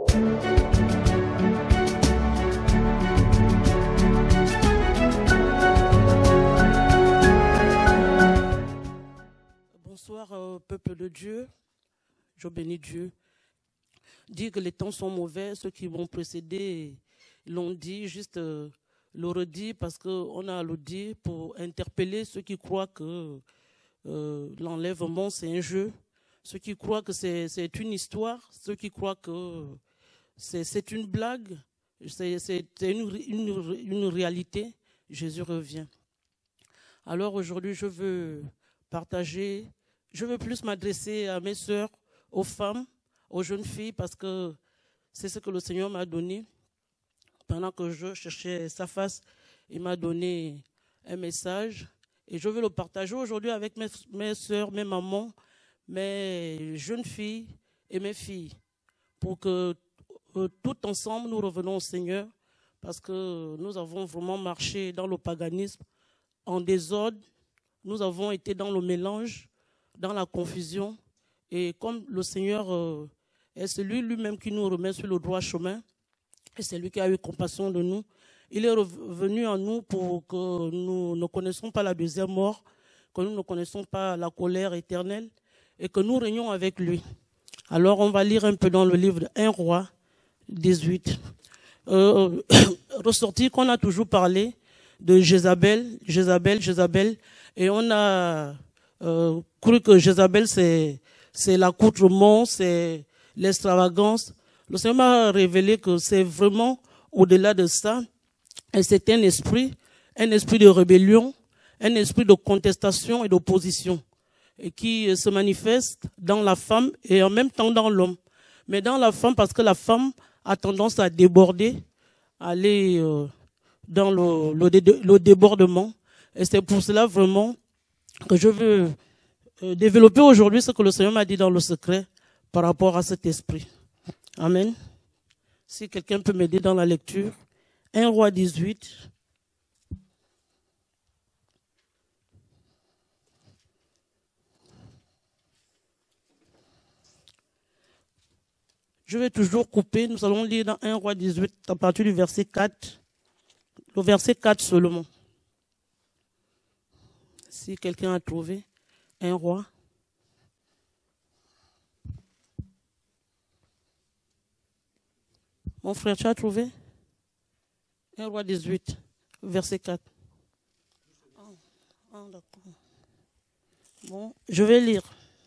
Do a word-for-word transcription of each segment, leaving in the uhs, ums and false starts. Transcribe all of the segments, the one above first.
Bonsoir, euh, peuple de Dieu. Je bénis Dieu. Dire que les temps sont mauvais, ceux qui m'ont précédé l'ont dit, juste euh, le redit parce qu'on a à le dire pour interpeller ceux qui croient que euh, l'enlèvement c'est un jeu, ceux qui croient que c'est une histoire, ceux qui croient que c'est une blague, c'est une, une, une réalité. Jésus revient. Alors aujourd'hui, je veux partager, je veux plus m'adresser à mes sœurs, aux femmes, aux jeunes filles, parce que c'est ce que le Seigneur m'a donné. Pendant que je cherchais sa face, il m'a donné un message. Et je veux le partager aujourd'hui avec mes, mes sœurs, mes mamans, mes jeunes filles et mes filles. Pour que euh, tout ensemble, nous revenons au Seigneur. Parce que nous avons vraiment marché dans le paganisme, en désordre. Nous avons été dans le mélange, dans la confusion. Et comme le Seigneur euh, est celui lui-même qui nous remet sur le droit chemin, et c'est lui qui a eu compassion de nous, il est revenu en nous pour que nous ne connaissions pas la deuxième mort, que nous ne connaissions pas la colère éternelle, et que nous régnons avec lui. Alors on va lire un peu dans le livre de un roi dix-huit. Euh, ressorti qu'on a toujours parlé de Jézabel, Jézabel, Jézabel, et on a euh, cru que Jézabel c'est c'est l'accoutrement, c'est l'extravagance. Le Seigneur m'a révélé que c'est vraiment au-delà de ça, et c'est un esprit, un esprit de rébellion, un esprit de contestation et d'opposition, et qui se manifeste dans la femme et en même temps dans l'homme. Mais dans la femme, parce que la femme a tendance à déborder, à aller euh, dans le, le, le débordement. Et c'est pour cela vraiment que je veux euh, développer aujourd'hui ce que le Seigneur m'a dit dans le secret par rapport à cet esprit. Amen. Si quelqu'un peut m'aider dans la lecture. un roi dix-huit. Je vais toujours couper. Nous allons lire dans un roi dix-huit à partir du verset quatre. Le verset quatre seulement. Si quelqu'un a trouvé un roi. Mon frère, tu as trouvé? un roi dix-huit, verset quatre. Ah, ah, d'accord. Bon, je vais lire.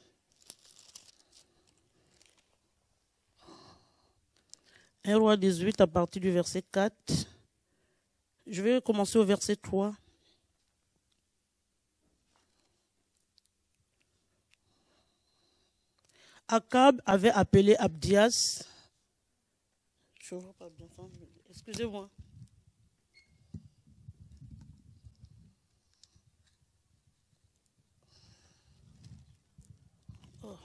un roi dix-huit à partir du verset quatre. Je vais commencer au verset trois. Akab avait appelé Abdias. Je ne vois pas bien. Excusez-moi. Oh.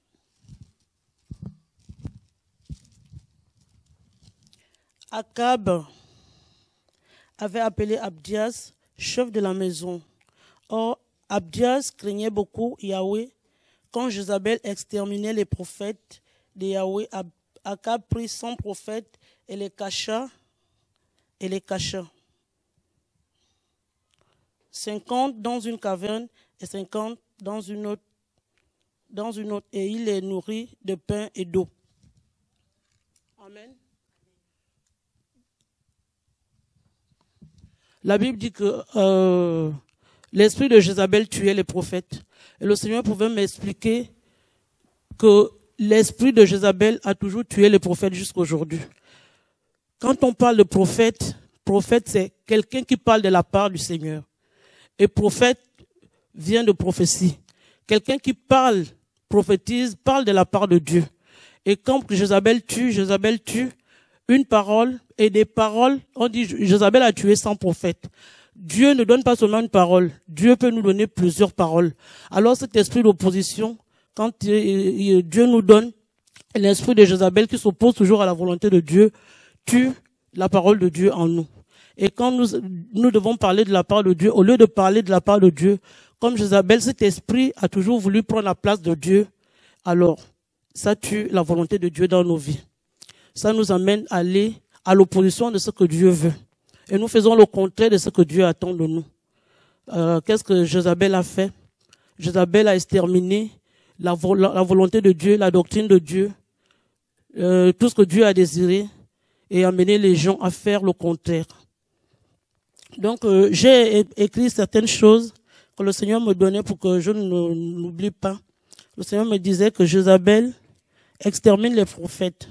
Akab avait appelé Abdias, chef de la maison. Or, Abdias craignait beaucoup Yahweh. Quand Jézabel exterminait les prophètes de Yahweh, Akab prit cent prophètes et les cacha, et les cacha. cinquante dans une caverne et cinquante dans une autre, dans une autre, et il les nourrit de pain et d'eau. Amen. La Bible dit que euh, l'esprit de Jézabel tuait les prophètes. Et le Seigneur pouvait m'expliquer que l'esprit de Jézabel a toujours tué les prophètes jusqu'à aujourd'hui. Quand on parle de prophète, prophète c'est quelqu'un qui parle de la part du Seigneur. Et prophète vient de prophétie. Quelqu'un qui parle, prophétise, parle de la part de Dieu. Et quand Jézabel tue, Jézabel tue une parole et des paroles. On dit Jézabel a tué cent prophètes. Dieu ne donne pas seulement une parole. Dieu peut nous donner plusieurs paroles. Alors cet esprit d'opposition, quand Dieu nous donne l'esprit de Jézabel qui s'oppose toujours à la volonté de Dieu, tue la parole de Dieu en nous. Et quand nous, nous devons parler de la part de Dieu, au lieu de parler de la part de Dieu, comme Jézabel, cet esprit a toujours voulu prendre la place de Dieu, alors ça tue la volonté de Dieu dans nos vies. ça nous amène à aller à l'opposition de ce que Dieu veut. Et nous faisons le contraire de ce que Dieu attend de nous. Euh, qu'est-ce que Jézabel a fait? Jézabel a exterminé la, vo la volonté de Dieu, la doctrine de Dieu, euh, tout ce que Dieu a désiré, et amené les gens à faire le contraire. Donc, euh, j'ai écrit certaines choses que le Seigneur me donnait pour que je n'oublie pas. Le Seigneur me disait que Jézabel extermine les prophètes.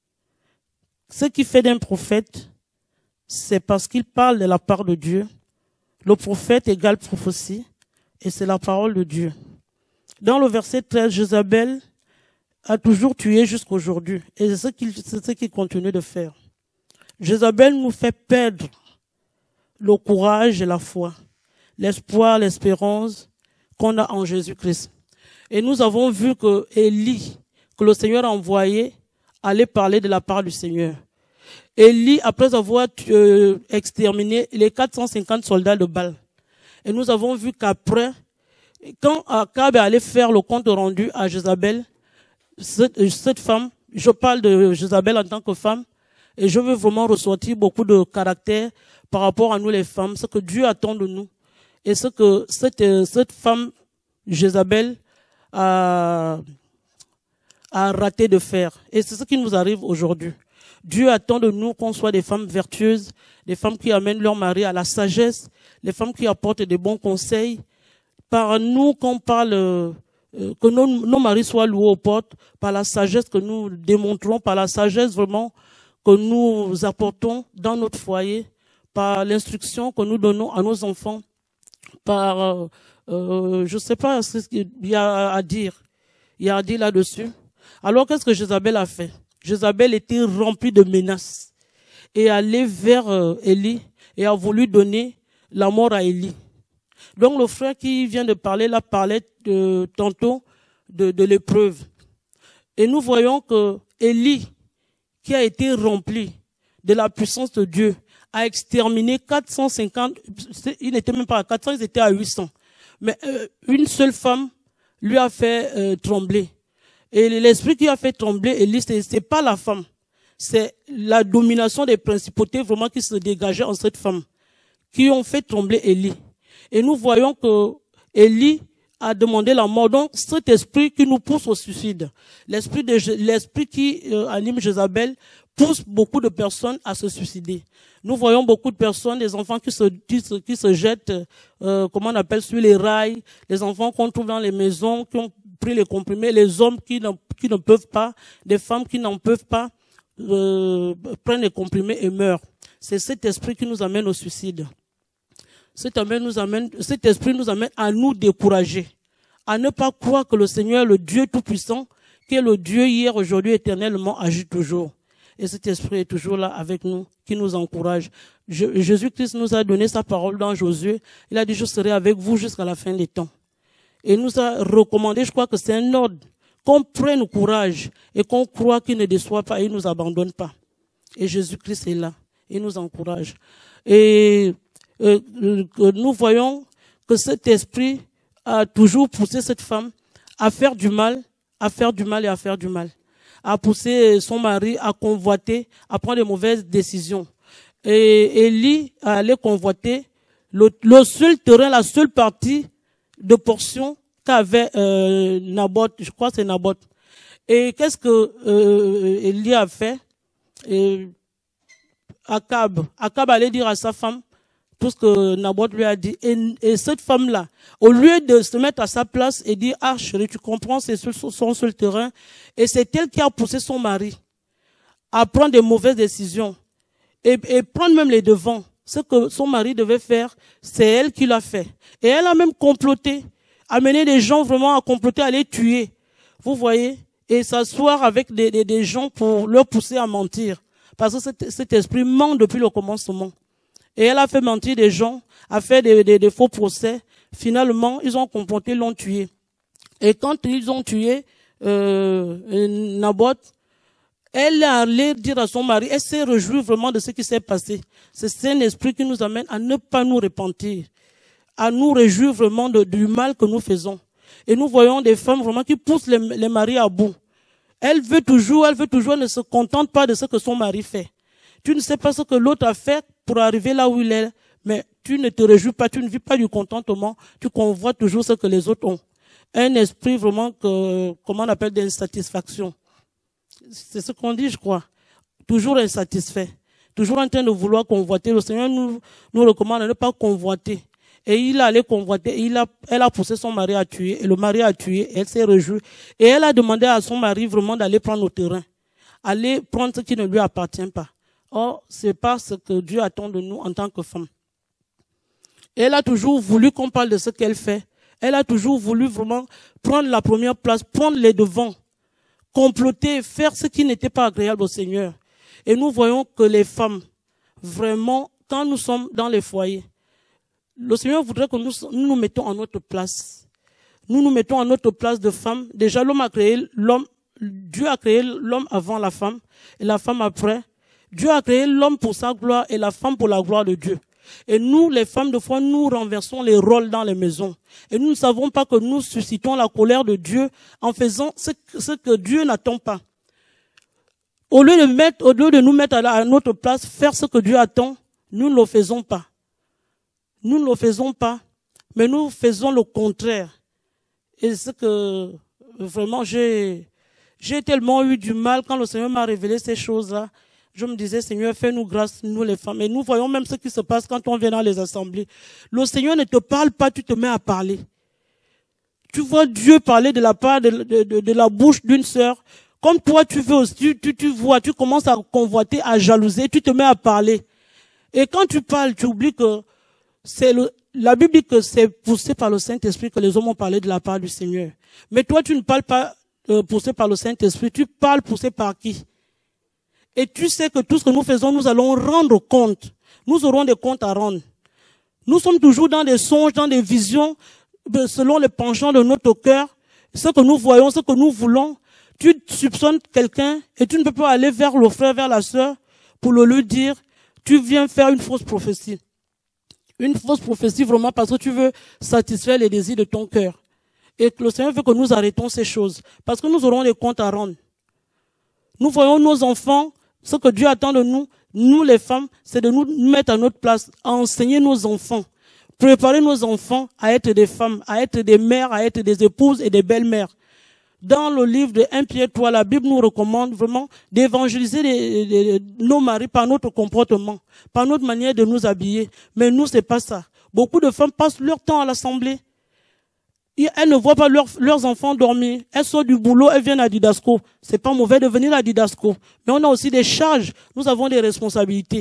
Ce qui fait d'un prophète, c'est parce qu'il parle de la part de Dieu. Le prophète égale prophétie, et c'est la parole de Dieu. Dans le verset treize, Jézabel a toujours tué jusqu'aujourd'hui, et c'est ce qu'il ce qu'il continue de faire. Jézabel nous fait perdre le courage et la foi, l'espoir, l'espérance qu'on a en Jésus-Christ. Et nous avons vu que Élie, que le Seigneur a envoyé, allait parler de la part du Seigneur. Élie, après avoir euh, exterminé les quatre cent cinquante soldats de Baal, et nous avons vu qu'après, quand Akab allait faire le compte rendu à Jézabel, cette, cette femme, je parle de Jézabel en tant que femme, et je veux vraiment ressortir beaucoup de caractère par rapport à nous les femmes, ce que Dieu attend de nous, et ce que cette, cette femme, Jézabel, a, a raté de faire. Et c'est ce qui nous arrive aujourd'hui. Dieu attend de nous qu'on soit des femmes vertueuses, des femmes qui amènent leur mari à la sagesse, des femmes qui apportent des bons conseils. Par nous, qu'on parle, euh, que nos, nos maris soient loués aux portes, par la sagesse que nous démontrons, par la sagesse vraiment que nous apportons dans notre foyer, par l'instruction que nous donnons à nos enfants, par, euh, euh, je ne sais pas ce qu'il y a à dire, il y a à dire là-dessus. Alors qu'est-ce que Jézabel a fait? Jézabel était remplie de menaces et allait vers euh, Élie et a voulu donner la mort à Élie. Donc le frère qui vient de parler là parlait de, tantôt de, de l'épreuve. Et nous voyons que Élie, qui a été rempli de la puissance de Dieu, a exterminé quatre cent cinquante, il n'était même pas à quatre cents, ils étaient à huit cents. Mais euh, une seule femme lui a fait euh, trembler. Et l'esprit qui a fait trembler Élie, ce n'est pas la femme. C'est la domination des principautés vraiment qui se dégageait en cette femme, qui ont fait trembler Élie. Et nous voyons que Élie a demandé la mort. Donc, cet esprit qui nous pousse au suicide, l'esprit de, l'esprit qui euh, anime Jézabel, pousse beaucoup de personnes à se suicider. Nous voyons beaucoup de personnes, des enfants qui se, qui se, qui se jettent, euh, comment on appelle, sur les rails, les enfants qu'on trouve dans les maisons, qui ont pris les comprimés, les hommes qui ne, qui ne peuvent pas, des femmes qui n'en peuvent pas, euh, prennent les comprimés et meurent. C'est cet esprit qui nous amène au suicide. Cet, amène nous amène, cet esprit nous amène à nous décourager, à ne pas croire que le Seigneur, le Dieu Tout-Puissant, qui est le Dieu hier, aujourd'hui, éternellement, agit toujours. Et cet esprit est toujours là avec nous, qui nous encourage. Jésus-Christ nous a donné sa parole dans Josué. Il a dit, je serai avec vous jusqu'à la fin des temps. Et il nous a recommandé, je crois que c'est un ordre, qu'on prenne courage et qu'on croit qu'il ne déçoit pas et il ne nous abandonne pas. Et Jésus-Christ est là. Il nous encourage. Et euh, nous voyons que cet esprit a toujours poussé cette femme à faire du mal, à faire du mal et à faire du mal. À pousser son mari à convoiter, à prendre de mauvaises décisions. Et Élie allait convoiter le, le seul terrain, la seule partie de portion qu'avait euh, Naboth, je crois que c'est Naboth. Et qu'est-ce que euh, Élie a fait? Et Akab, Akab allait dire à sa femme tout ce que Naboth lui a dit. Et, et cette femme-là, au lieu de se mettre à sa place et dire, ah chérie, tu comprends, c'est son seul terrain. Et c'est elle qui a poussé son mari à prendre de mauvaises décisions et, et prendre même les devants. Ce que son mari devait faire, c'est elle qui l'a fait. Et elle a même comploté, amené des gens vraiment à comploter, à les tuer. Vous voyez? Et s'asseoir avec des, des, des gens pour leur pousser à mentir. Parce que cet, cet esprit ment depuis le commencement. Et elle a fait mentir des gens, a fait des, des, des faux procès. Finalement, ils ont comploté, l'ont tué. Et quand ils ont tué euh, Naboth, elle est allée dire à son mari, elle s'est réjouie vraiment de ce qui s'est passé. C'est un esprit qui nous amène à ne pas nous repentir, à nous réjouir vraiment de, du mal que nous faisons. Et nous voyons des femmes vraiment qui poussent les, les maris à bout. Elle veut toujours, elle veut toujours, elle ne se contente pas de ce que son mari fait. Tu ne sais pas ce que l'autre a fait pour arriver là où il est, mais tu ne te réjouis pas, tu ne vis pas du contentement, tu convoites toujours ce que les autres ont. Un esprit vraiment que, comment on appelle, d'insatisfaction. C'est ce qu'on dit, je crois. Toujours insatisfait. Toujours en train de vouloir convoiter. Le Seigneur nous, nous recommande de ne pas convoiter. Et il a allé convoiter, et il a, elle a poussé son mari à tuer, et le mari a tué, et elle s'est réjouie. Et elle a demandé à son mari vraiment d'aller prendre au terrain. Aller prendre ce qui ne lui appartient pas. Or, c'est pas ce que Dieu attend de nous en tant que femmes. Et elle a toujours voulu qu'on parle de ce qu'elle fait. Elle a toujours voulu vraiment prendre la première place, prendre les devants, comploter, faire ce qui n'était pas agréable au Seigneur. Et nous voyons que les femmes, vraiment, quand nous sommes dans les foyers, le Seigneur voudrait que nous nous, nous mettons en notre place. Nous nous mettons en notre place de femme. Déjà, l'homme a créé l'homme, Dieu a créé l'homme avant la femme et la femme après. Dieu a créé l'homme pour sa gloire et la femme pour la gloire de Dieu. Et nous, les femmes, de foi, nous renversons les rôles dans les maisons. Et nous ne savons pas que nous suscitons la colère de Dieu en faisant ce, ce que Dieu n'attend pas. Au lieu de mettre, au lieu de nous mettre à, la, à notre place, faire ce que Dieu attend, nous ne le faisons pas. Nous ne le faisons pas, mais nous faisons le contraire. Et c'est que, vraiment, j'ai, j'ai tellement eu du mal quand le Seigneur m'a révélé ces choses-là. Je me disais, Seigneur, fais-nous grâce, nous les femmes. Et nous voyons même ce qui se passe quand on vient dans les assemblées. Le Seigneur ne te parle pas, tu te mets à parler. Tu vois Dieu parler de la part de, de, de, de la bouche d'une sœur. Comme toi, tu veux aussi, tu, tu, tu vois, tu commences à convoiter, à jalouser, tu te mets à parler. Et quand tu parles, tu oublies que c'est le, la Bible dit que c'est poussé par le Saint-Esprit que les hommes ont parlé de la part du Seigneur. Mais toi, tu ne parles pas euh, poussé par le Saint-Esprit, tu parles poussé par qui? Et tu sais que tout ce que nous faisons, nous allons rendre compte. Nous aurons des comptes à rendre. Nous sommes toujours dans des songes, dans des visions, selon les penchants de notre cœur. Ce que nous voyons, ce que nous voulons. Tu soupçonnes quelqu'un et tu ne peux pas aller vers le frère, vers la sœur, pour le lui dire, tu viens faire une fausse prophétie. Une fausse prophétie vraiment parce que tu veux satisfaire les désirs de ton cœur. Et que le Seigneur veut que nous arrêtons ces choses. Parce que nous aurons des comptes à rendre. Nous voyons nos enfants. Ce que Dieu attend de nous, nous les femmes, c'est de nous mettre à notre place, à enseigner nos enfants, préparer nos enfants à être des femmes, à être des mères, à être des épouses et des belles-mères. Dans le livre de un Pierre trois, la Bible nous recommande vraiment d'évangéliser les, les, nos maris par notre comportement, par notre manière de nous habiller. Mais nous, c'est pas ça. Beaucoup de femmes passent leur temps à l'assemblée. Elles ne voient pas leurs, leurs enfants dormir. Elles sortent du boulot, elles viennent à Didasco. C'est pas mauvais de venir à Didasco. Mais on a aussi des charges. Nous avons des responsabilités.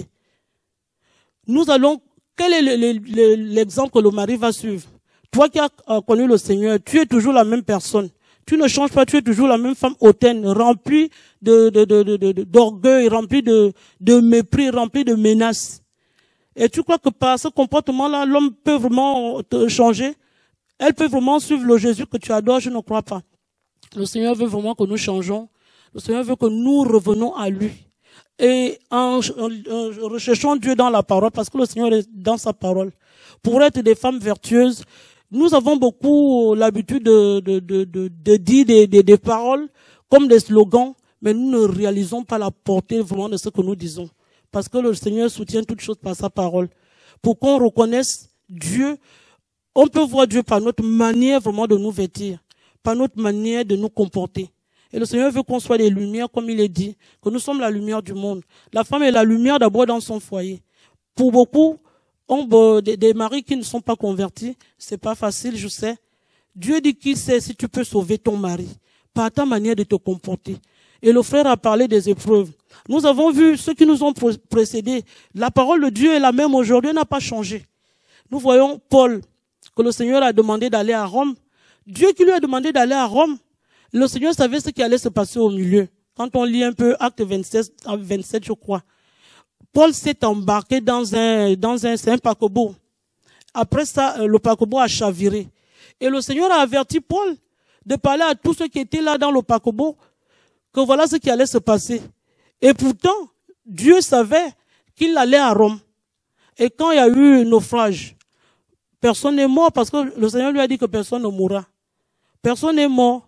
Nous allons, quel est le, le, le, l'exemple que le mari va suivre? Toi qui as connu le Seigneur, tu es toujours la même personne. Tu ne changes pas, tu es toujours la même femme hautaine, remplie de, de, de, de, de, d'orgueil, remplie de, de mépris, remplie de menaces. Et tu crois que par ce comportement-là, l'homme peut vraiment te changer? Elle peut vraiment suivre le Jésus que tu adores, je ne crois pas. Le Seigneur veut vraiment que nous changeons. Le Seigneur veut que nous revenons à lui. Et en, en, en recherchant Dieu dans la parole, parce que le Seigneur est dans sa parole. Pour être des femmes vertueuses, nous avons beaucoup l'habitude de, de, de, de, de dire des, des, des paroles comme des slogans, mais nous ne réalisons pas la portée vraiment de ce que nous disons. Parce que le Seigneur soutient toutes choses par sa parole. Pour qu'on reconnaisse Dieu, on peut voir Dieu par notre manière vraiment de nous vêtir, par notre manière de nous comporter. Et le Seigneur veut qu'on soit des lumières, comme il est dit, que nous sommes la lumière du monde. La femme est la lumière d'abord dans son foyer. Pour beaucoup, on, des, des maris qui ne sont pas convertis, c'est pas facile, je sais. Dieu dit qu'il sait si tu peux sauver ton mari, par ta manière de te comporter. Et le frère a parlé des épreuves. Nous avons vu ceux qui nous ont précédés. La parole de Dieu est la même aujourd'hui, elle n'a pas changé. Nous voyons Paul, que le Seigneur a demandé d'aller à Rome. Dieu qui lui a demandé d'aller à Rome, le Seigneur savait ce qui allait se passer au milieu. Quand on lit un peu Acte vingt-sept, vingt-sept, je crois. Paul s'est embarqué dans un, dans un, c'est un paquebot. Après ça, le paquebot a chaviré. Et le Seigneur a averti Paul de parler à tous ceux qui étaient là dans le paquebot que voilà ce qui allait se passer. Et pourtant, Dieu savait qu'il allait à Rome. Et quand il y a eu un naufrage, personne n'est mort parce que le Seigneur lui a dit que personne ne mourra. Personne n'est mort.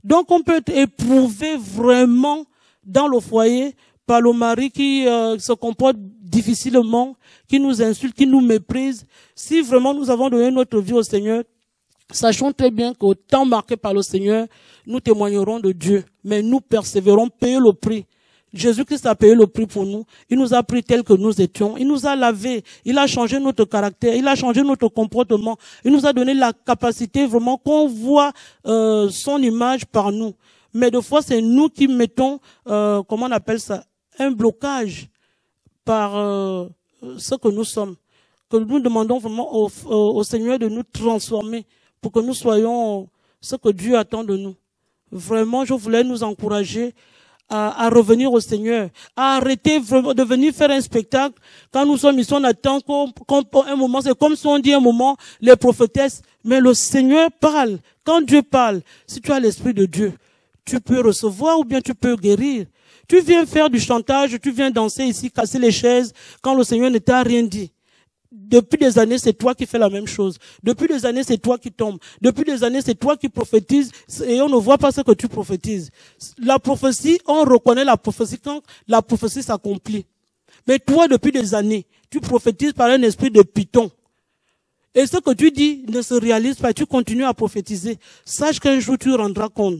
Donc on peut être éprouvé vraiment dans le foyer par le mari qui euh, se comporte difficilement, qui nous insulte, qui nous méprise. Si vraiment nous avons donné notre vie au Seigneur, sachons très bien qu'au temps marqué par le Seigneur, nous témoignerons de Dieu, mais nous persévérons, payer le prix. Jésus-Christ a payé le prix pour nous. Il nous a pris tel que nous étions. Il nous a lavés. Il a changé notre caractère. Il a changé notre comportement. Il nous a donné la capacité vraiment qu'on voit euh, son image par nous. Mais des fois, c'est nous qui mettons, euh, comment on appelle ça, un blocage par euh, ce que nous sommes. Que nous demandons vraiment au, au, au Seigneur de nous transformer pour que nous soyons ce que Dieu attend de nous. Vraiment, je voulais nous encourager À, à revenir au Seigneur, à arrêter vraiment de venir faire un spectacle. Quand nous sommes ici, on attend qu'on, qu'on, un moment, c'est comme si on dit un moment, les prophétesses, mais le Seigneur parle. Quand Dieu parle, si tu as l'Esprit de Dieu, tu peux recevoir ou bien tu peux guérir. Tu viens faire du chantage, tu viens danser ici, casser les chaises, quand le Seigneur ne t'a rien dit. Depuis des années, c'est toi qui fais la même chose. Depuis des années, c'est toi qui tombes. Depuis des années, c'est toi qui prophétises et on ne voit pas ce que tu prophétises. La prophétie, on reconnaît la prophétie quand la prophétie s'accomplit. Mais toi, depuis des années, tu prophétises par un esprit de python. Et ce que tu dis ne se réalise pas, tu continues à prophétiser. Sache qu'un jour, tu rendras compte.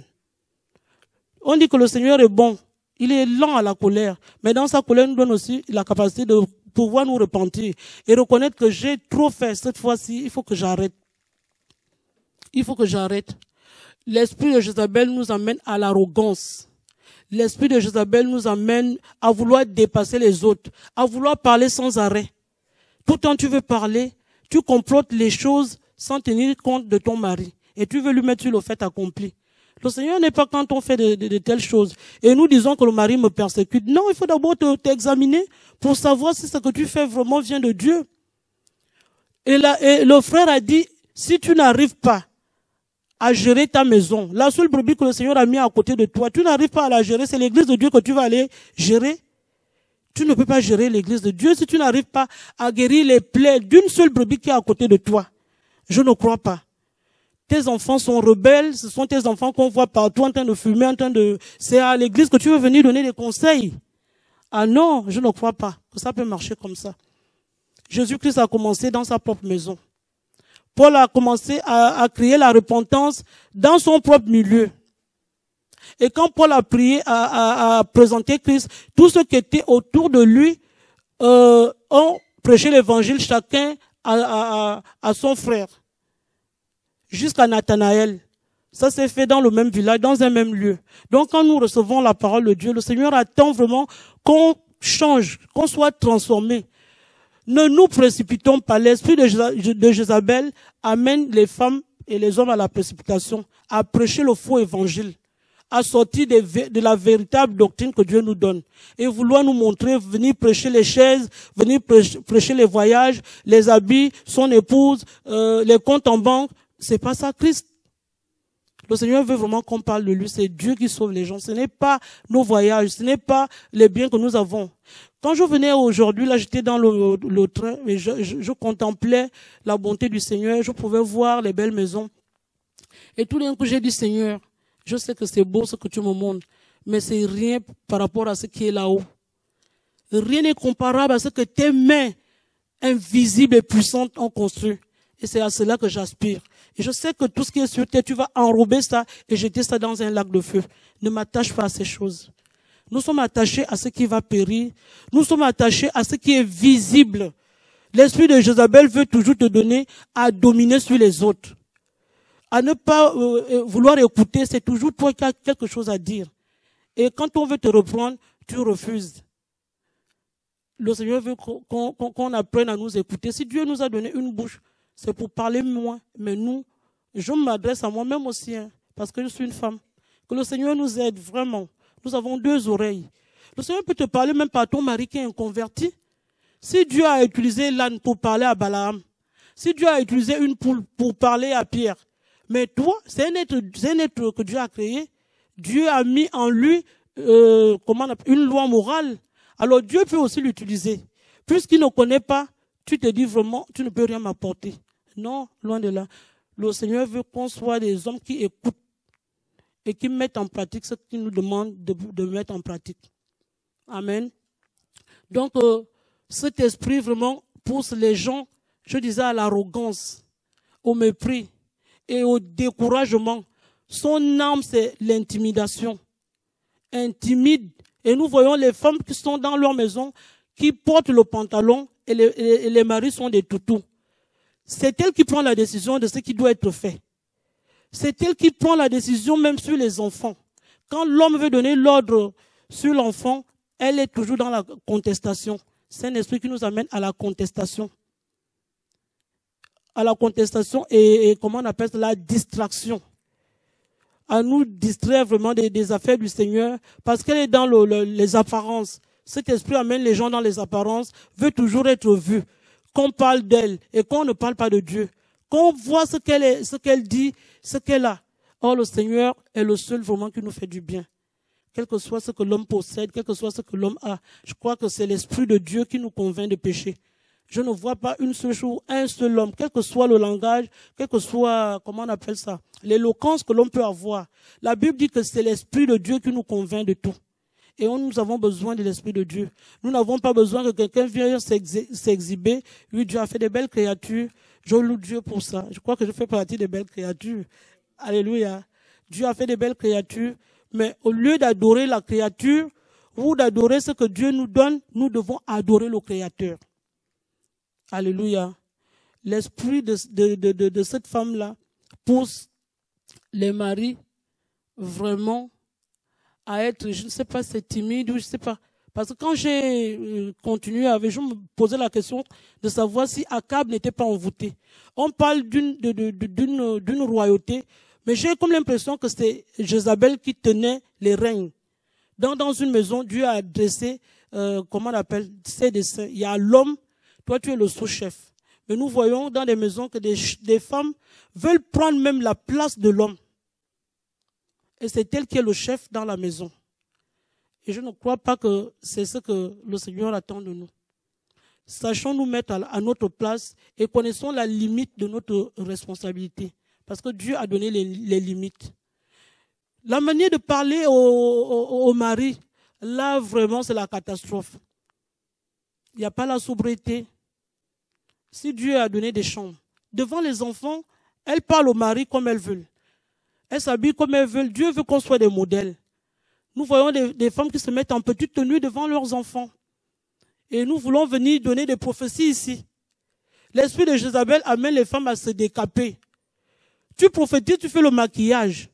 On dit que le Seigneur est bon. Il est lent à la colère. Mais dans sa colère, il nous donne aussi la capacité de pouvoir nous repentir et reconnaître que j'ai trop fait cette fois-ci, il faut que j'arrête. Il faut que j'arrête. L'esprit de Jézabel nous amène à l'arrogance. L'esprit de Jézabel nous amène à vouloir dépasser les autres, à vouloir parler sans arrêt. Tout le temps tu veux parler, tu complotes les choses sans tenir compte de ton mari et tu veux lui mettre sur le fait accompli. Le Seigneur n'est pas quand on fait de, de, de telles choses. Et nous disons que le mari me persécute. Non, il faut d'abord te, t'examiner pour savoir si ce que tu fais vraiment vient de Dieu. Et, là, et le frère a dit, si tu n'arrives pas à gérer ta maison, la seule brebis que le Seigneur a mis à côté de toi, tu n'arrives pas à la gérer, c'est l'église de Dieu que tu vas aller gérer. Tu ne peux pas gérer l'église de Dieu si tu n'arrives pas à guérir les plaies d'une seule brebis qui est à côté de toi. Je ne crois pas. Tes enfants sont rebelles, ce sont tes enfants qu'on voit partout en train de fumer, en train de... C'est à l'église que tu veux venir donner des conseils. Ah non, je ne crois pas que ça peut marcher comme ça. Jésus-Christ a commencé dans sa propre maison. Paul a commencé à, à créer la repentance dans son propre milieu. Et quand Paul a prié, à, à, à présenter Christ, tous ceux qui étaient autour de lui euh, ont prêché l'évangile chacun à, à, à son frère. Jusqu'à Nathanaël. Ça s'est fait dans le même village, dans un même lieu. Donc quand nous recevons la parole de Dieu, le Seigneur attend vraiment qu'on change, qu'on soit transformé. Ne nous précipitons pas. L'esprit de Jézabel amène les femmes et les hommes à la précipitation, à prêcher le faux évangile, à sortir de, de la véritable doctrine que Dieu nous donne. Et vouloir nous montrer, venir prêcher les chaises, venir prêcher, prêcher les voyages, les habits, son épouse, euh, les comptes en banque. C'est pas ça Christ. Le Seigneur veut vraiment qu'on parle de lui. C'est Dieu qui sauve les gens. Ce n'est pas nos voyages, ce n'est pas les biens que nous avons. Quand je venais aujourd'hui, là, j'étais dans le, le train et je, je, je contemplais la bonté du Seigneur. Je pouvais voir les belles maisons. Et tout d'un coup, j'ai dit, Seigneur, je sais que c'est beau ce que tu me montres, mais c'est rien par rapport à ce qui est là-haut. Rien n'est comparable à ce que tes mains invisibles et puissantes ont construit. Et c'est à cela que j'aspire. Et je sais que tout ce qui est sur terre, tu vas enrober ça et jeter ça dans un lac de feu. Ne m'attache pas à ces choses. Nous sommes attachés à ce qui va périr. Nous sommes attachés à ce qui est visible. L'esprit de Jézabel veut toujours te donner à dominer sur les autres. À ne pas euh, vouloir écouter, c'est toujours toi qui as quelque chose à dire. Et quand on veut te reprendre, tu refuses. Le Seigneur veut qu'on, qu'on, qu'on apprenne à nous écouter. Si Dieu nous a donné une bouche, c'est pour parler moins. Mais nous, je m'adresse à moi-même aussi, hein, parce que je suis une femme. Que le Seigneur nous aide vraiment. Nous avons deux oreilles. Le Seigneur peut te parler même par ton mari qui est inconverti. Si Dieu a utilisé l'âne pour parler à Balaam, si Dieu a utilisé une poule pour parler à Pierre, mais toi, c'est un être, c'est un être que Dieu a créé. Dieu a mis en lui euh, comment on appelle, une loi morale. Alors Dieu peut aussi l'utiliser. Puisqu'il ne connaît pas, tu te dis vraiment, tu ne peux rien m'apporter. Non, loin de là. Le Seigneur veut qu'on soit des hommes qui écoutent et qui mettent en pratique ce qu'il nous demande de, de mettre en pratique. Amen. Donc, euh, cet esprit vraiment pousse les gens, je disais, à l'arrogance, au mépris et au découragement. Son arme, c'est l'intimidation. Intimide. Et nous voyons les femmes qui sont dans leur maison, qui portent le pantalon et les, et les maris sont des toutous. C'est elle qui prend la décision de ce qui doit être fait. C'est elle qui prend la décision même sur les enfants. Quand l'homme veut donner l'ordre sur l'enfant, elle est toujours dans la contestation. C'est un esprit qui nous amène à la contestation. À la contestation et, et comment on appelle ça, la distraction. À nous distraire vraiment des, des affaires du Seigneur parce qu'elle est dans le, le, les apparences. Cet esprit amène les gens dans les apparences, veut toujours être vu. Qu'on parle d'elle et qu'on ne parle pas de Dieu. Qu'on voit ce qu'elle est, ce qu'elle dit, ce qu'elle a. Or, le Seigneur est le seul vraiment qui nous fait du bien. Quel que soit ce que l'homme possède, quel que soit ce que l'homme a, je crois que c'est l'Esprit de Dieu qui nous convainc de pécher. Je ne vois pas une seule chose, un seul homme, quel que soit le langage, quel que soit, comment on appelle ça, l'éloquence que l'on peut avoir. La Bible dit que c'est l'Esprit de Dieu qui nous convainc de tout. Et on, nous avons besoin de l'Esprit de Dieu. Nous n'avons pas besoin que quelqu'un vienne s'exhiber. Oui, Dieu a fait des belles créatures. Je loue Dieu pour ça. Je crois que je fais partie des belles créatures. Alléluia. Dieu a fait des belles créatures. Mais au lieu d'adorer la créature ou d'adorer ce que Dieu nous donne, nous devons adorer le Créateur. Alléluia. L'esprit de, de, de, de, de cette femme-là pousse les maris vraiment à être, je ne sais pas, c'est timide ou je ne sais pas. Parce que quand j'ai continué avec, je me posais la question de savoir si Akab n'était pas envoûté. On parle d'une, de, de, d'une, d'une royauté, mais j'ai comme l'impression que c'est Jézabel qui tenait les règnes. Dans, dans une maison, Dieu a adressé, euh, comment on appelle, ses desseins. Il y a l'homme, toi tu es le sous-chef. Mais nous voyons dans des maisons que des, des femmes veulent prendre même la place de l'homme. Et c'est elle qui est le chef dans la maison. Et je ne crois pas que c'est ce que le Seigneur attend de nous. Sachons nous mettre à, à notre place et connaissons la limite de notre responsabilité. Parce que Dieu a donné les, les limites. La manière de parler au, au, au mari, là vraiment c'est la catastrophe. Il n'y a pas la sobriété. Si Dieu a donné des chambres, devant les enfants, elle parle au mari comme elle veut. Elle s'habille comme elles veulent. Dieu veut qu'on soit des modèles. Nous voyons des, des femmes qui se mettent en petite tenue devant leurs enfants. Et nous voulons venir donner des prophéties ici. L'esprit de Jézabel amène les femmes à se décaper. Tu prophétises, tu fais le maquillage.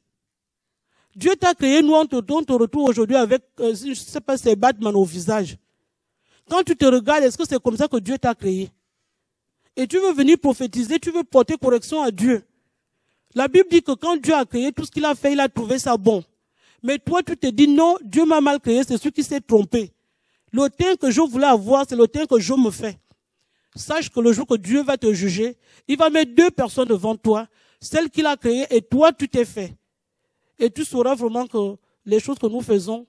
Dieu t'a créé, nous on te, on te retrouve aujourd'hui avec, euh, je ne sais pas, c'est Batman au visage. Quand tu te regardes, est-ce que c'est comme ça que Dieu t'a créé? Et tu veux venir prophétiser, tu veux porter correction à Dieu. La Bible dit que quand Dieu a créé tout ce qu'il a fait, il a trouvé ça bon. Mais toi, tu te dis non, Dieu m'a mal créé, c'est celui qui s'est trompé. Le teint que je voulais avoir, c'est le teint que je me fais. Sache que le jour que Dieu va te juger, il va mettre deux personnes devant toi, celle qu'il a créée et toi, tu t'es fait. Et tu sauras vraiment que les choses que nous faisons,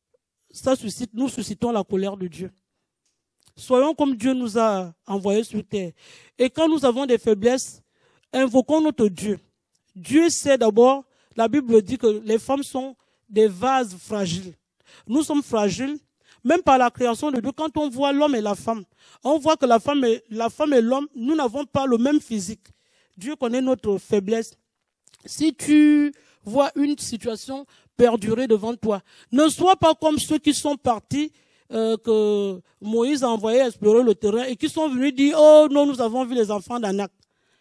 ça suscite, nous suscitons la colère de Dieu. Soyons comme Dieu nous a envoyés sur terre. Et quand nous avons des faiblesses, invoquons notre Dieu. Dieu sait d'abord, la Bible dit que les femmes sont des vases fragiles. Nous sommes fragiles, même par la création de Dieu. Quand on voit l'homme et la femme, on voit que la femme et, la femme et l'homme, nous n'avons pas le même physique. Dieu connaît notre faiblesse. Si tu vois une situation perdurer devant toi, ne sois pas comme ceux qui sont partis, euh, que Moïse a envoyé explorer le terrain et qui sont venus dire, oh non, nous avons vu les enfants d'Anak.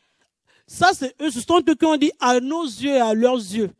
Ça, c'est eux, ce sont eux qui ont dit à nos yeux et à leurs yeux.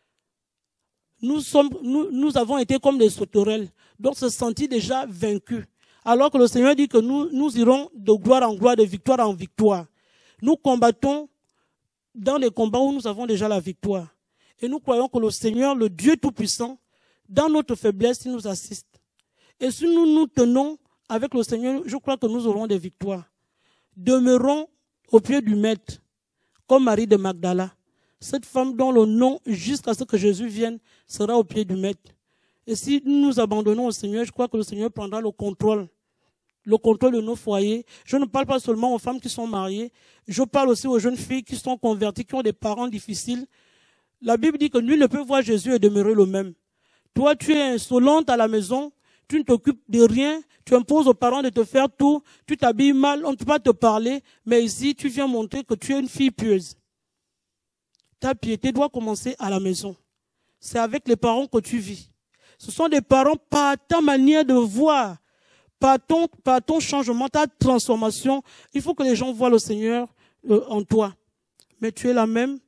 Nous, sommes, nous, nous avons été comme des sauterelles, donc se sentir déjà vaincus. Alors que le Seigneur dit que nous, nous irons de gloire en gloire, de victoire en victoire. Nous combattons dans des combats où nous avons déjà la victoire. Et nous croyons que le Seigneur, le Dieu Tout-Puissant, dans notre faiblesse, il nous assiste. Et si nous nous tenons avec le Seigneur, je crois que nous aurons des victoires. Demeurons au pied du Maître, comme Marie de Magdala. Cette femme dont le nom, jusqu'à ce que Jésus vienne, sera au pied du Maître. Et si nous nous abandonnons au Seigneur, je crois que le Seigneur prendra le contrôle. Le contrôle de nos foyers. Je ne parle pas seulement aux femmes qui sont mariées. Je parle aussi aux jeunes filles qui sont converties, qui ont des parents difficiles. La Bible dit que nul ne peut voir Jésus et demeurer le même. Toi, tu es insolente à la maison, tu ne t'occupes de rien, tu imposes aux parents de te faire tout, tu t'habilles mal, on ne peut pas te parler, mais ici, tu viens montrer que tu es une fille pieuse. Ta piété doit commencer à la maison. C'est avec les parents que tu vis. Ce sont des parents par ta manière de voir, par ton, par ton changement, ta transformation. Il faut que les gens voient le Seigneur euh, en toi. Mais tu es la même.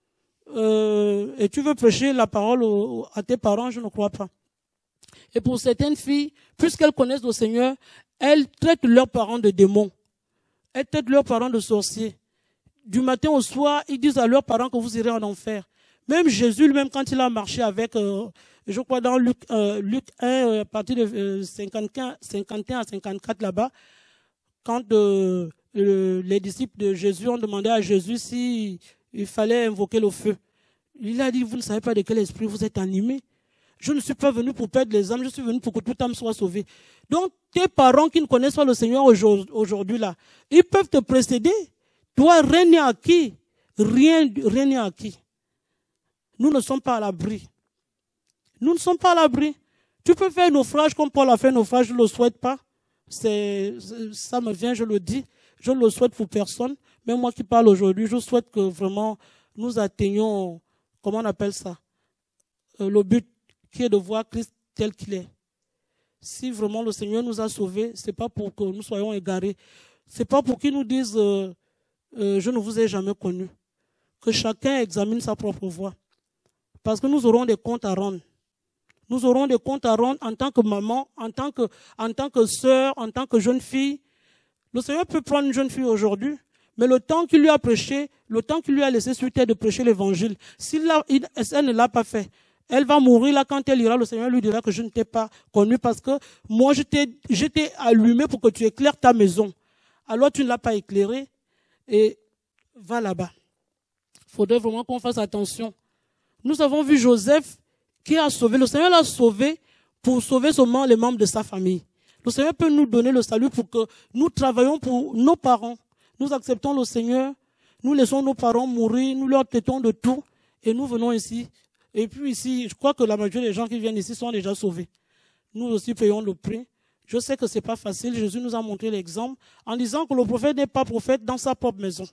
Euh, et tu veux prêcher la parole au, à tes parents, je ne crois pas. Et pour certaines filles, puisqu'elles connaissent le Seigneur, elles traitent leurs parents de démons. Elles traitent leurs parents de sorciers. Du matin au soir, ils disent à leurs parents que vous irez en enfer. Même Jésus, lui-même, quand il a marché avec, euh, je crois dans Luc, euh, Luc un, euh, à partir de euh, cinquante-un, cinquante et un à cinquante-quatre là-bas, quand euh, le, les disciples de Jésus ont demandé à Jésus si il fallait invoquer le feu. Il a dit, vous ne savez pas de quel esprit vous êtes animés. Je ne suis pas venu pour perdre les âmes, je suis venu pour que toute âme soit sauvée. Donc, tes parents qui ne connaissent pas le Seigneur aujourd'hui, là, ils peuvent te précéder. Toi, rien n'est acquis. Rien, rien n'est acquis. Nous ne sommes pas à l'abri. Nous ne sommes pas à l'abri. Tu peux faire un naufrage comme Paul a fait un naufrage, je ne le souhaite pas. C'est, ça me vient, je le dis. Je ne le souhaite pour personne. Mais moi qui parle aujourd'hui, je souhaite que vraiment nous atteignions, comment on appelle ça, euh, le but qui est de voir Christ tel qu'il est. Si vraiment le Seigneur nous a sauvés, ce n'est pas pour que nous soyons égarés. Ce n'est pas pour qu'ils nous disent euh, euh, je ne vous ai jamais connu. Que chacun examine sa propre voie. Parce que nous aurons des comptes à rendre. Nous aurons des comptes à rendre en tant que maman, en tant que, en tant que sœur, en tant que jeune fille. Le Seigneur peut prendre une jeune fille aujourd'hui, mais le temps qu'il lui a prêché, le temps qu'il lui a laissé sur terre de prêcher l'évangile, si elle ne l'a pas fait, elle va mourir là quand elle ira, le Seigneur lui dira que je ne t'ai pas connu parce que moi je t'ai, je t'ai allumé pour que tu éclaires ta maison. Alors tu ne l'as pas éclairé et va là-bas. Il faudrait vraiment qu'on fasse attention. Nous avons vu Joseph qui a sauvé, le Seigneur l'a sauvé pour sauver seulement les membres de sa famille. Le Seigneur peut nous donner le salut pour que nous travaillions pour nos parents. Nous acceptons le Seigneur, nous laissons nos parents mourir, nous leur traitons de tout et nous venons ici. Et puis ici, je crois que la majorité des gens qui viennent ici sont déjà sauvés. Nous aussi payons le prix. Je sais que ce n'est pas facile. Jésus nous a montré l'exemple en disant que le prophète n'est pas prophète dans sa propre maison.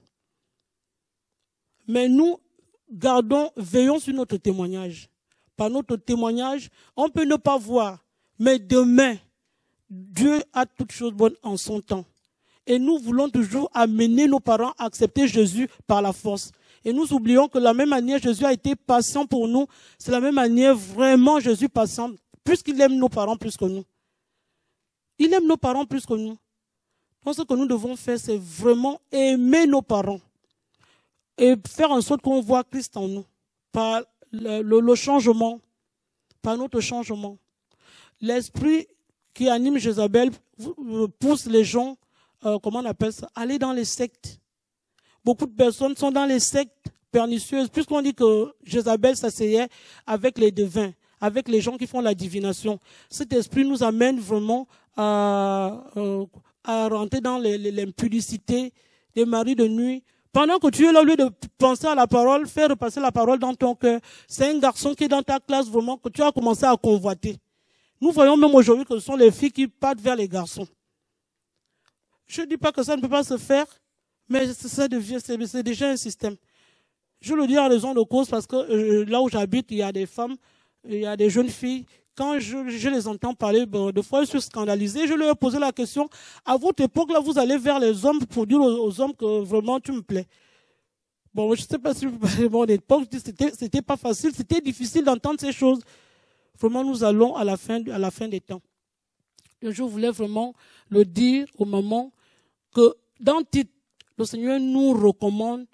Mais nous gardons, veillons sur notre témoignage. Par notre témoignage, on peut ne pas voir, mais demain, Dieu a toutes choses bonnes en son temps. Et nous voulons toujours amener nos parents à accepter Jésus par la force. Et nous oublions que de la même manière, Jésus a été patient pour nous. C'est la même manière, vraiment, Jésus patient, puisqu'il aime nos parents plus que nous. Il aime nos parents plus que nous. Donc ce que nous devons faire, c'est vraiment aimer nos parents. Et faire en sorte qu'on voit Christ en nous. Par le, le, le changement. Par notre changement. L'esprit qui anime Jézabel pousse les gens, euh, comment on appelle ça, aller dans les sectes. Beaucoup de personnes sont dans les sectes pernicieuses, puisqu'on dit que Jézabel s'asseyait avec les devins, avec les gens qui font la divination. Cet esprit nous amène vraiment à, euh, à rentrer dans l'impudicité des maris de nuit. Pendant que tu es là, au lieu de penser à la parole, faire repasser la parole dans ton cœur, c'est un garçon qui est dans ta classe vraiment que tu as commencé à convoiter. Nous voyons même aujourd'hui que ce sont les filles qui partent vers les garçons. Je ne dis pas que ça ne peut pas se faire, mais c'est déjà un système. Je le dis en raison de cause parce que euh, là où j'habite, il y a des femmes, il y a des jeunes filles. Quand je, je les entends parler, bon, de fois je suis scandalisé, je leur ai posé la question, à votre époque, là, vous allez vers les hommes pour dire aux, aux hommes que vraiment tu me plais. Bon, je ne sais pas si vous parlez de mon époque, c'était, c'était pas facile, c'était difficile d'entendre ces choses. Vraiment, nous allons à la fin, à la fin des temps. Et je voulais vraiment le dire aux mamans que dans Tite, le Seigneur nous recommande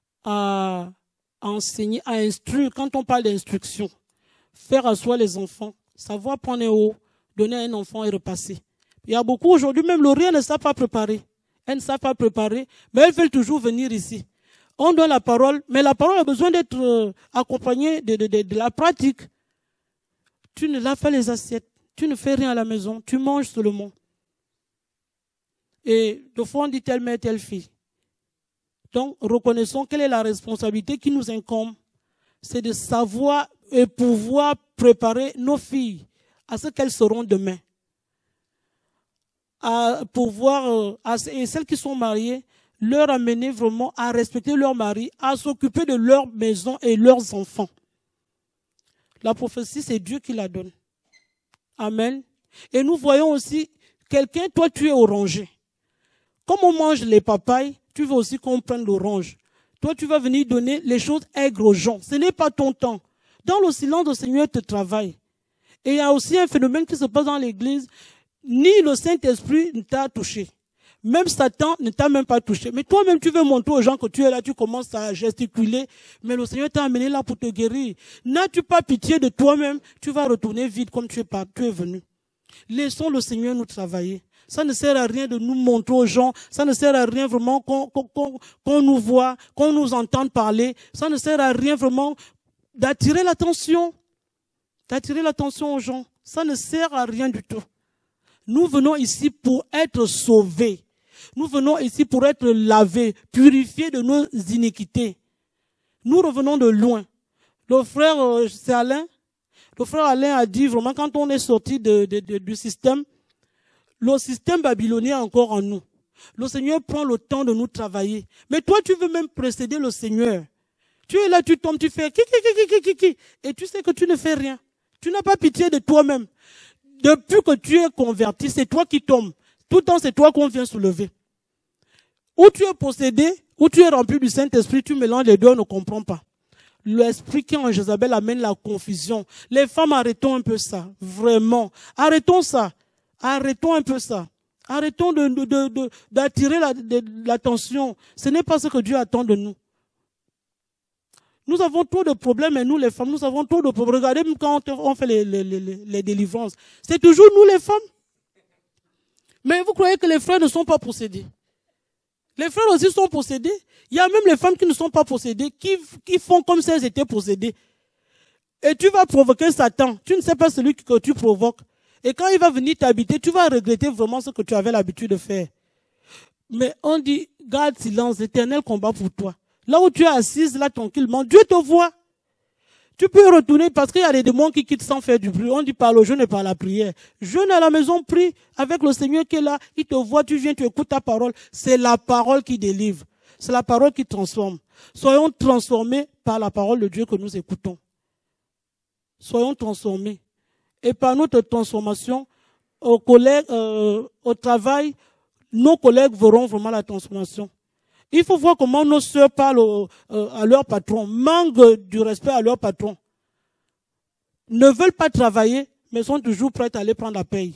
à enseigner, à instruire. Quand on parle d'instruction, faire asseoir les enfants, savoir prendre un haut, donner à un enfant et repasser. Il y a beaucoup aujourd'hui, même le rien ne savent pas préparer. Elles ne savent pas préparer, mais elles veulent toujours venir ici. On donne la parole, mais la parole a besoin d'être euh, accompagnée de, de, de, de la pratique. Tu ne laves pas les assiettes, tu ne fais rien à la maison, tu manges seulement. Et de fois on dit telle mère, telle fille. Donc reconnaissons quelle est la responsabilité qui nous incombe c'est de savoir et pouvoir préparer nos filles à ce qu'elles seront demain. À pouvoir, à, et celles qui sont mariées, leur amener vraiment à respecter leur mari, à s'occuper de leur maison et leurs enfants. La prophétie, c'est Dieu qui la donne. Amen. Et nous voyons aussi quelqu'un, toi tu es orangé. Comme on mange les papayes, tu veux aussi qu'on prenne l'orange. Toi tu vas venir donner les choses aigres aux gens. Ce n'est pas ton temps. Dans le silence, le Seigneur te travaille. Et il y a aussi un phénomène qui se passe dans l'église. Ni le Saint-Esprit ne t'a touché. Même Satan ne t'a même pas touché. Mais toi-même, tu veux montrer aux gens que tu es là, tu commences à gesticuler. Mais le Seigneur t'a amené là pour te guérir. N'as-tu pas pitié de toi-même? Tu vas retourner vide comme tu es, pas, tu es venu. Laissons le Seigneur nous travailler. Ça ne sert à rien de nous montrer aux gens. Ça ne sert à rien vraiment qu'on qu'on, qu'on, qu'on nous voit, qu'on nous entende parler. Ça ne sert à rien vraiment d'attirer l'attention. D'attirer l'attention aux gens. Ça ne sert à rien du tout. Nous venons ici pour être sauvés. Nous venons ici pour être lavés, purifiés de nos iniquités. Nous revenons de loin. Le frère, euh, c'est Alain. Le frère Alain a dit vraiment quand on est sorti de, de, de, du système, le système babylonien est encore en nous. Le Seigneur prend le temps de nous travailler. Mais toi, tu veux même précéder le Seigneur. Tu es là, tu tombes, tu fais ki, ki, ki, ki, ki, ki, et tu sais que tu ne fais rien. Tu n'as pas pitié de toi-même. Depuis que tu es converti, c'est toi qui tombes. Tout le temps, c'est toi qu'on vient soulever. Ou tu es possédé, ou tu es rempli du Saint-Esprit, tu mélanges les deux, on ne comprend pas. L'esprit qui est en Jézabel amène la confusion. Les femmes, arrêtons un peu ça. Vraiment. Arrêtons ça. Arrêtons un peu ça. Arrêtons de, de, de, de, d'attirer la, de, l'attention. Ce n'est pas ce que Dieu attend de nous. Nous avons trop de problèmes, et nous les femmes, nous avons trop de problèmes. Regardez même quand on fait les, les, les, les délivrances. C'est toujours nous les femmes. Mais vous croyez que les frères ne sont pas possédés? Les frères aussi sont possédés. Il y a même les femmes qui ne sont pas possédées, qui, qui font comme si elles étaient possédées. Et tu vas provoquer Satan. Tu ne sais pas celui que tu provoques. Et quand il va venir t'habiter, tu vas regretter vraiment ce que tu avais l'habitude de faire. Mais on dit, garde silence, l'Éternel combat pour toi. Là où tu es assise, là tranquillement, Dieu te voit. Tu peux retourner parce qu'il y a des démons qui quittent sans faire du bruit. On dit par le jeûne et par la prière. Jeûne à la maison, prie avec le Seigneur qui est là. Il te voit, tu viens, tu écoutes ta parole. C'est la parole qui délivre. C'est la parole qui transforme. Soyons transformés par la parole de Dieu que nous écoutons. Soyons transformés. Et par notre transformation, aux collègues, euh, au travail, nos collègues verront vraiment la transformation. Il faut voir comment nos sœurs parlent au, euh, à leur patron, manquent du respect à leur patron, ne veulent pas travailler, mais sont toujours prêtes à aller prendre la paye.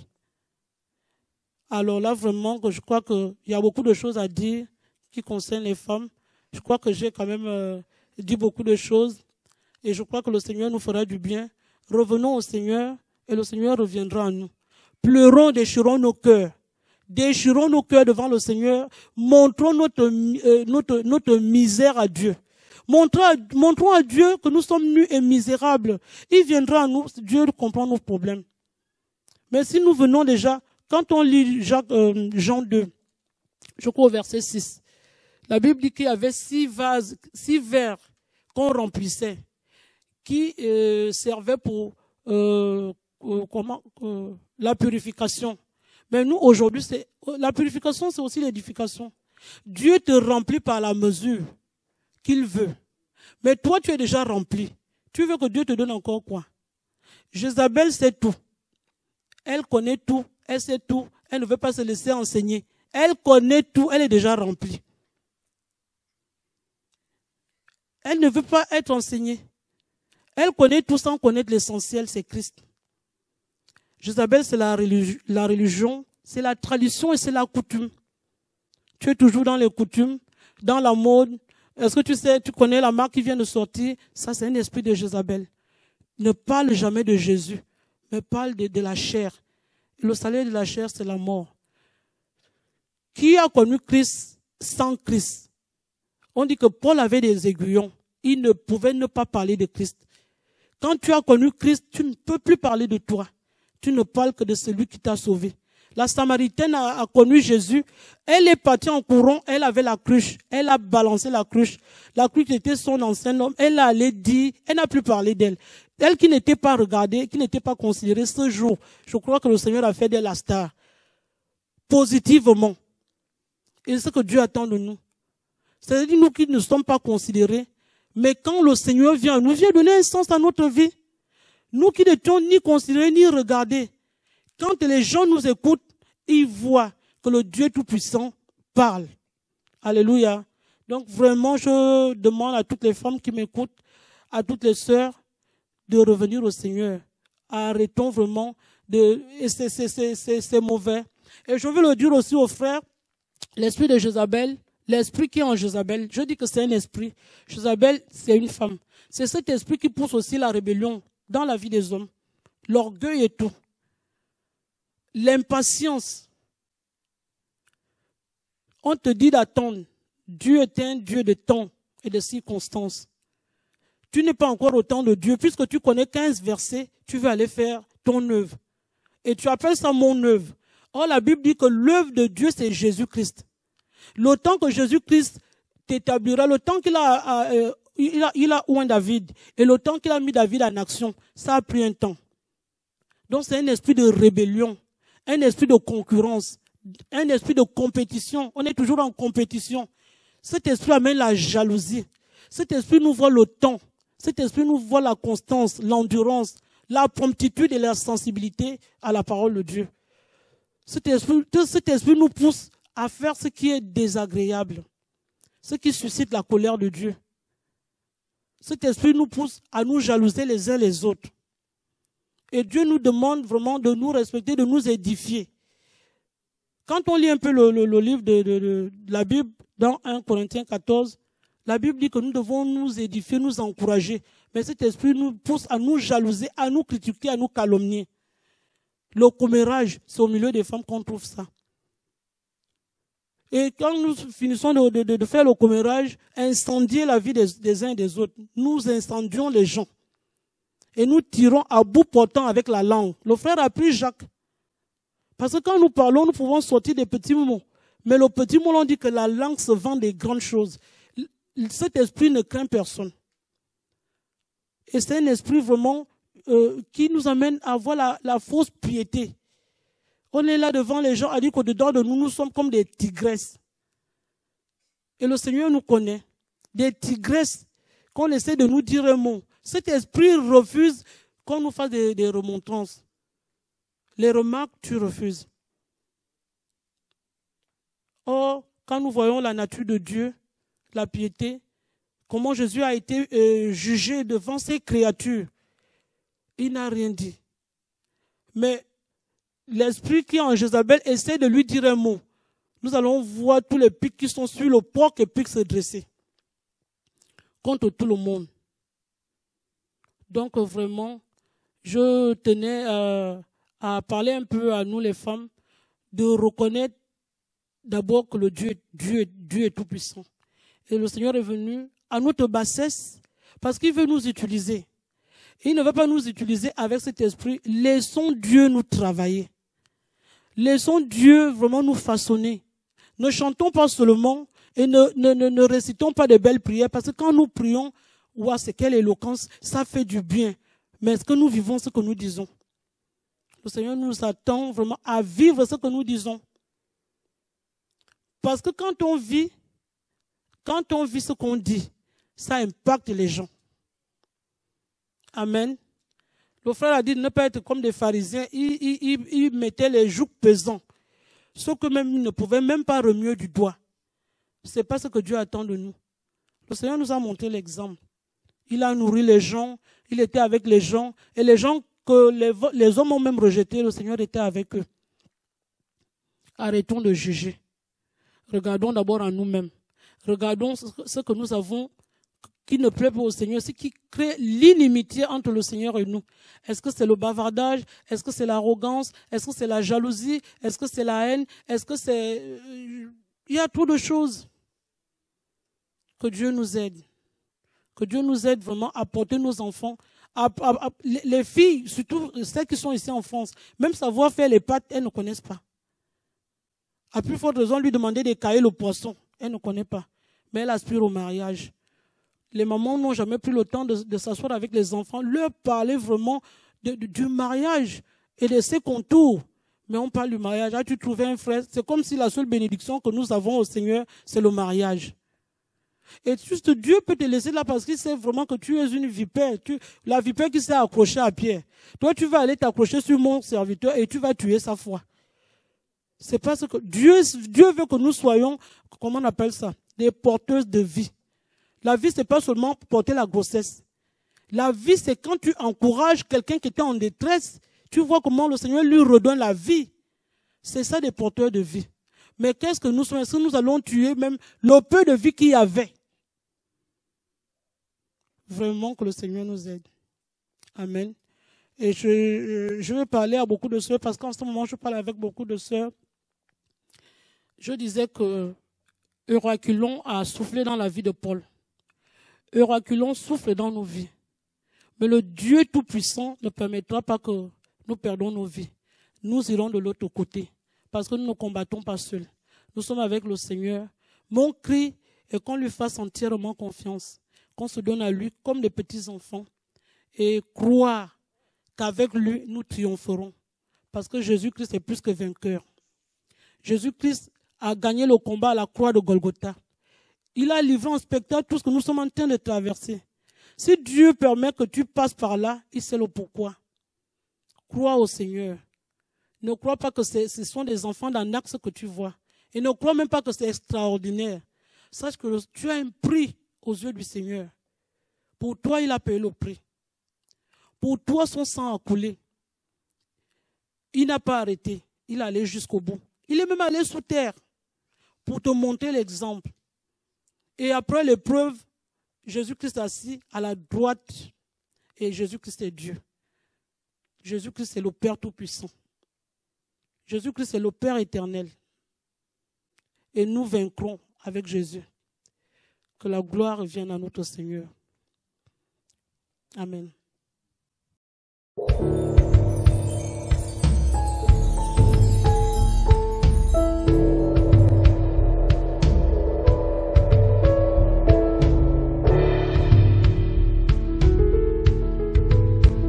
Alors là, vraiment, je crois qu'il y a beaucoup de choses à dire qui concernent les femmes. Je crois que j'ai quand même euh, dit beaucoup de choses et je crois que le Seigneur nous fera du bien. Revenons au Seigneur et le Seigneur reviendra à nous. Pleurons, déchirons nos cœurs. Déchirons nos cœurs devant le Seigneur. Montrons notre, euh, notre, notre misère à Dieu. Montrons à, montrons à Dieu que nous sommes nus et misérables. Il viendra à nous, Dieu comprend nos problèmes. Mais si nous venons déjà, quand on lit Jacques, euh, Jean deux, je crois au verset six, la Bible dit qu'il y avait six vases, six verres qu'on remplissait, qui euh, servaient pour euh, euh, comment, euh, la purification. Mais nous, aujourd'hui, c'est la purification, c'est aussi l'édification. Dieu te remplit par la mesure qu'il veut. Mais toi, tu es déjà rempli. Tu veux que Dieu te donne encore quoi? Jézabel sait tout. Elle connaît tout. Elle sait tout. Elle ne veut pas se laisser enseigner. Elle connaît tout. Elle est déjà remplie. Elle ne veut pas être enseignée. Elle connaît tout sans connaître l'essentiel, c'est Christ. Jézabel, c'est la religion, la religion, c'est la tradition et c'est la coutume. Tu es toujours dans les coutumes, dans la mode. Est-ce que tu sais, tu connais la marque qui vient de sortir? Ça, c'est un esprit de Jézabel. Ne parle jamais de Jésus, mais parle de, de la chair. Le salaire de la chair, c'est la mort. Qui a connu Christ sans Christ? On dit que Paul avait des aiguillons. Il ne pouvait ne pas parler de Christ. Quand tu as connu Christ, tu ne peux plus parler de toi. Tu ne parles que de celui qui t'a sauvé. La Samaritaine a, a connu Jésus. Elle est partie en courant. Elle avait la cruche. Elle a balancé la cruche. La cruche était son ancien homme. Elle a allé dire, elle n'a plus parlé d'elle. Elle qui n'était pas regardée, qui n'était pas considérée ce jour, je crois que le Seigneur a fait d'elle la star. Positivement. Et c'est ce que Dieu attend de nous. C'est-à-dire nous qui ne sommes pas considérés, mais quand le Seigneur vient, nous vient donner un sens à notre vie. Nous qui n'étions ni considérés ni regardés. Quand les gens nous écoutent, ils voient que le Dieu Tout-Puissant parle. Alléluia. Donc vraiment, je demande à toutes les femmes qui m'écoutent, à toutes les sœurs, de revenir au Seigneur. Arrêtons vraiment de... Et c'est, c'est, c'est, c'est, c'est mauvais. Et je veux le dire aussi aux frères, l'esprit de Jézabel, l'esprit qui est en Jézabel, je dis que c'est un esprit. Jézabel, c'est une femme. C'est cet esprit qui pousse aussi la rébellion dans la vie des hommes. L'orgueil et tout. L'impatience. On te dit d'attendre. Dieu est un Dieu de temps et de circonstances. Tu n'es pas encore au temps de Dieu. Puisque tu connais quinze versets, tu veux aller faire ton œuvre. Et tu appelles ça mon œuvre. Or, la Bible dit que l'œuvre de Dieu, c'est Jésus-Christ. Le temps que Jésus-Christ t'établira, le temps qu'il a, euh, il a, il a oint David, et le temps qu'il a mis David en action, ça a pris un temps. Donc, c'est un esprit de rébellion, un esprit de concurrence, un esprit de compétition. On est toujours en compétition. Cet esprit amène la jalousie. Cet esprit nous voit le temps. Cet esprit nous voit la constance, l'endurance, la promptitude et la sensibilité à la parole de Dieu. Cet esprit, cet esprit nous pousse à faire ce qui est désagréable, ce qui suscite la colère de Dieu. Cet esprit nous pousse à nous jalouser les uns les autres. Et Dieu nous demande vraiment de nous respecter, de nous édifier. Quand on lit un peu le, le, le livre de, de, de, de la Bible, dans un Corinthiens quatorze, la Bible dit que nous devons nous édifier, nous encourager. Mais cet esprit nous pousse à nous jalouser, à nous critiquer, à nous calomnier. Le commérage, c'est au milieu des femmes qu'on trouve ça. Et quand nous finissons de, de, de faire le commérage, incendier la vie des, des uns et des autres, nous incendions les gens. Et nous tirons à bout portant avec la langue. Le frère a pris Jacques. Parce que quand nous parlons, nous pouvons sortir des petits mots. Mais le petit mot, on dit que la langue se vend des grandes choses. Cet esprit ne craint personne. Et c'est un esprit vraiment euh, qui nous amène à avoir la, la fausse piété. On est là devant les gens à dire qu'au-dedans de nous, nous sommes comme des tigresses. Et le Seigneur nous connaît. Des tigresses qu'on essaie de nous dire un mot. Cet esprit refuse qu'on nous fasse des, des remontrances. Les remarques, tu refuses. Or, quand nous voyons la nature de Dieu, la piété, comment Jésus a été euh, jugé devant ses créatures, il n'a rien dit. Mais l'esprit qui est en Jézabel essaie de lui dire un mot. Nous allons voir tous les pics qui sont sur le porc et pics se dresser contre tout le monde. Donc vraiment, je tenais euh, à parler un peu à nous les femmes, de reconnaître d'abord que le Dieu, Dieu, Dieu est tout puissant. Et le Seigneur est venu à notre bassesse parce qu'il veut nous utiliser. Il ne veut pas nous utiliser avec cet esprit. Laissons Dieu nous travailler. Laissons Dieu vraiment nous façonner. Ne chantons pas seulement et ne, ne, ne, ne récitons pas de belles prières parce que quand nous prions, wow, c'est quelle éloquence, ça fait du bien. Mais est-ce que nous vivons ce que nous disons? Le Seigneur nous attend vraiment à vivre ce que nous disons. Parce que quand on vit, quand on vit ce qu'on dit, ça impacte les gens. Amen. Le frère a dit de ne pas être comme des pharisiens. Ils, ils, ils, ils mettaient les jougs pesants. Ce que même ils ne pouvaient même pas remuer du doigt. Ce n'est pas ce que Dieu attend de nous. Le Seigneur nous a montré l'exemple. Il a nourri les gens, il était avec les gens, et les gens que les, les hommes ont même rejetés, le Seigneur était avec eux. Arrêtons de juger. Regardons d'abord en nous-mêmes. Regardons ce que nous avons qui ne plaît pas au Seigneur, ce qui crée l'inimitié entre le Seigneur et nous. Est-ce que c'est le bavardage? Est-ce que c'est l'arrogance? Est-ce que c'est la jalousie? Est-ce que c'est la haine? Est-ce que c'est... Il y a trop de choses. Que Dieu nous aide. Que Dieu nous aide vraiment à porter nos enfants. À, à, à, les filles, surtout celles qui sont ici en France, même savoir faire les pâtes, elles ne connaissent pas. À plus forte raison, lui demander d'écailler le poisson. Elle ne connaît pas. Mais elle aspire au mariage. Les mamans n'ont jamais pris le temps de, de s'asseoir avec les enfants, leur parler vraiment de, de, du mariage et de ses contours. Mais on parle du mariage. As-tu trouvé un frère? C'est comme si la seule bénédiction que nous avons au Seigneur, c'est le mariage. Et juste Dieu peut te laisser là parce qu'il sait vraiment que tu es une vipère. Tu, la vipère qui s'est accrochée à Pierre. Toi, tu vas aller t'accrocher sur mon serviteur et tu vas tuer sa foi. C'est parce que Dieu, Dieu veut que nous soyons, comment on appelle ça, des porteuses de vie. La vie, ce n'est pas seulement porter la grossesse. La vie, c'est quand tu encourages quelqu'un qui était en détresse. Tu vois comment le Seigneur lui redonne la vie. C'est ça des porteurs de vie. Mais qu'est-ce que nous sommes? Est-ce que nous allons tuer même le peu de vie qu'il y avait? Vraiment que le Seigneur nous aide. Amen. Et je, je vais parler à beaucoup de sœurs parce qu'en ce moment, je parle avec beaucoup de sœurs. Je disais que Euraculon a soufflé dans la vie de Paul. Euraculon souffle dans nos vies. Mais le Dieu Tout-Puissant ne permettra pas que nous perdons nos vies. Nous irons de l'autre côté parce que nous ne combattons pas seuls. Nous sommes avec le Seigneur. Mon cri est qu'on lui fasse entièrement confiance, qu'on se donne à lui comme des petits enfants et croire qu'avec lui, nous triompherons. Parce que Jésus-Christ est plus que vainqueur. Jésus-Christ a gagné le combat à la croix de Golgotha. Il a livré en spectacle tout ce que nous sommes en train de traverser. Si Dieu permet que tu passes par là, il sait le pourquoi. Crois au Seigneur. Ne crois pas que ce sont des enfants d'Anax que tu vois. Et ne crois même pas que c'est extraordinaire. Sache que tu as un prix aux yeux du Seigneur. Pour toi, il a payé le prix. Pour toi, son sang a coulé. Il n'a pas arrêté. Il est allé jusqu'au bout. Il est même allé sous terre pour te montrer l'exemple. Et après l'épreuve, Jésus-Christ est assis à la droite et Jésus-Christ est Dieu. Jésus-Christ est le Père Tout-Puissant. Jésus-Christ est le Père éternel. Et nous vaincrons avec Jésus. Que la gloire vienne à notre Seigneur. Amen.